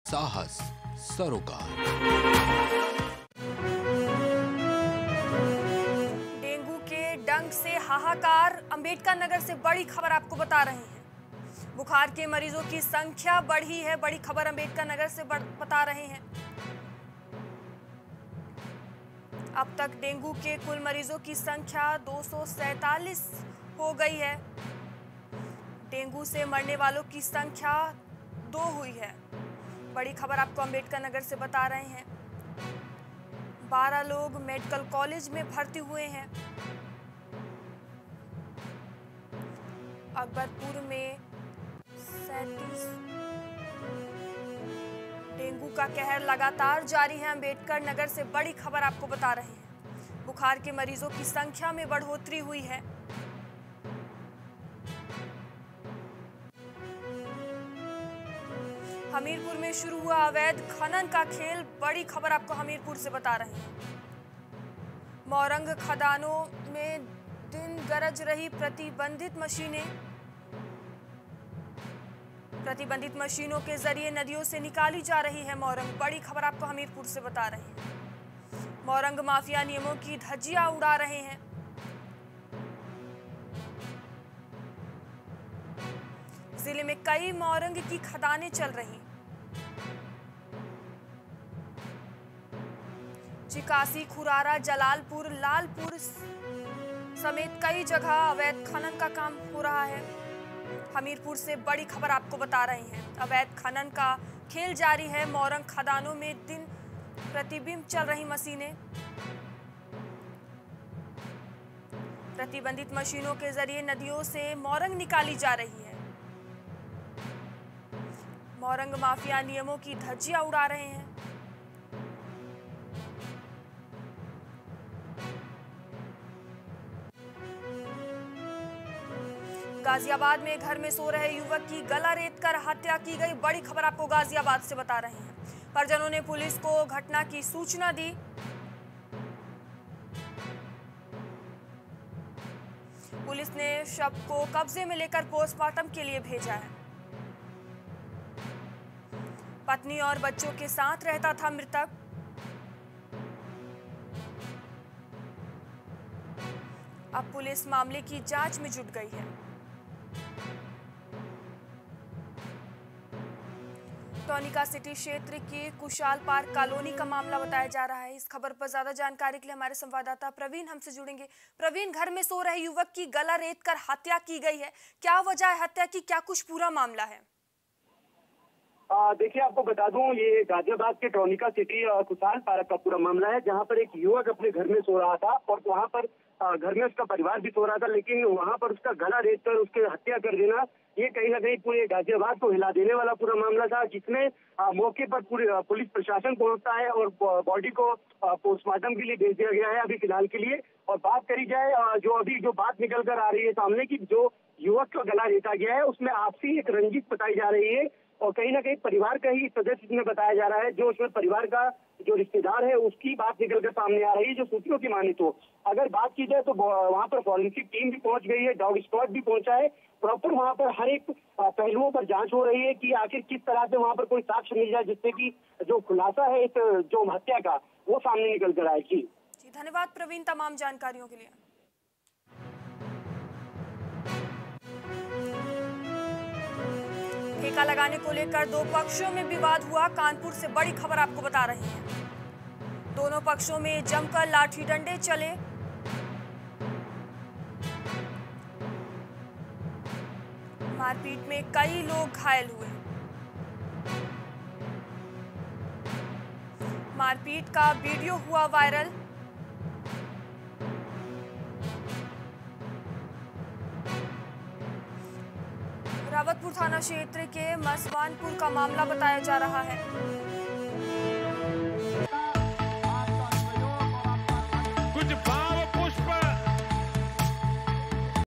साहस सरोकार। डेंगू के डंक से हाहाकार। अंबेडकर नगर से बड़ी खबर आपको बता रहे हैं। बुखार के मरीजों की संख्या बढ़ी है। बड़ी खबर अंबेडकर नगर से बता रहे हैं। अब तक डेंगू के कुल मरीजों की संख्या 247 हो गई है। डेंगू से मरने वालों की संख्या 2 हुई है। बड़ी खबर आपको अंबेडकर नगर से बता रहे हैं। 12 लोग मेडिकल कॉलेज में भर्ती हुए हैं। अकबरपुर में 37। डेंगू का कहर लगातार जारी है। अंबेडकर नगर से बड़ी खबर आपको बता रहे हैं। बुखार के मरीजों की संख्या में बढ़ोतरी हुई है। हमीरपुर में शुरू हुआ अवैध खनन का खेल। बड़ी खबर आपको हमीरपुर से बता रहे हैं। मोरंग खदानों में दिन गरज रही प्रतिबंधित मशीनें। प्रतिबंधित मशीनों के जरिए नदियों से निकाली जा रही है मोरंग। बड़ी खबर आपको हमीरपुर से बता रहे हैं। मोरंग माफिया नियमों की धज्जियां उड़ा रहे हैं। जिले में कई मोरंग की खदानें चल रही। चिकासी, खुरारा, जलालपुर, लालपुर समेत कई जगह अवैध खनन का काम हो रहा है। हमीरपुर से बड़ी खबर आपको बता रहे हैं। अवैध खनन का खेल जारी है। मोरंग खदानों में दिन प्रतिबिंब चल रही मशीनें। प्रतिबंधित मशीनों के जरिए नदियों से मोरंग निकाली जा रही है। मोरंग माफिया नियमों की धज्जियां उड़ा रहे हैं। गाजियाबाद में घर में सो रहे युवक की गला रेतकर हत्या की गई। बड़ी खबर आपको गाजियाबाद से बता रहे हैं। परिजनों ने पुलिस को घटना की सूचना दी। पुलिस ने शव को कब्जे में लेकर पोस्टमार्टम के लिए भेजा है। पत्नी और बच्चों के साथ रहता था मृतक। अब पुलिस मामले की जांच में जुट गई है। टॉनिका सिटी क्षेत्र के कुशाल पार्क कॉलोनी का मामला बताया जा रहा है। इस खबर पर ज्यादा जानकारी के लिए हमारे संवाददाता प्रवीण हमसे जुड़ेंगे। प्रवीण, घर में सो रहे युवक की गला रेतकर हत्या की गई है। क्या वजह है हत्या की? क्या कुछ पूरा मामला है? देखिए, आपको बता दूं, ये गाजियाबाद के टॉनिका सिटी कुशाल पार्क का पूरा मामला है, जहां पर एक युवक अपने घर में सो रहा था और वहां पर घर में उसका परिवार भी सो रहा था, लेकिन वहां पर उसका गला रेतकर उसकी हत्या कर देना, ये कहीं ना कहीं पूरे गाजियाबाद को हिला देने वाला पूरा मामला था, जिसमें मौके पर पूरी पुलिस प्रशासन पहुंचता है और बॉडी को पोस्टमार्टम के लिए भेज दिया गया है अभी फिलहाल के लिए। और बात करी जाए जो बात निकल कर आ रही है सामने की, जो युवक का गला रेता गया है उसमें आपसी एक रंजिश बताई जा रही है और कहीं ना कहीं परिवार का ही सदस्य इसमें बताया जा रहा है। जो उसमें परिवार का जो रिश्तेदार है उसकी बात निकलकर सामने आ रही है, जो सूत्रों की माने तो। अगर बात की जाए तो वहां पर फॉरेंसिक टीम भी पहुंच गई है, डॉग स्क्वाड भी पहुंचा है। प्रॉपर वहां पर हर एक पहलुओं पर जांच हो रही है कि आखिर किस तरह से वहां पर कोई साक्ष्य मिल जाए, जिससे कि जो खुलासा है इस जो हत्या का वो सामने निकल कर आए। जी धन्यवाद प्रवीण तमाम जानकारियों के लिए। ठेका लगाने को लेकर दो पक्षों में विवाद हुआ। कानपुर से बड़ी खबर आपको बता रहे हैं। दोनों पक्षों में जमकर लाठी डंडे चले। मारपीट में कई लोग घायल हुए। मारपीट का वीडियो हुआ वायरल। रावतपुर थाना क्षेत्र के मसवानपुर का मामला बताया जा रहा है।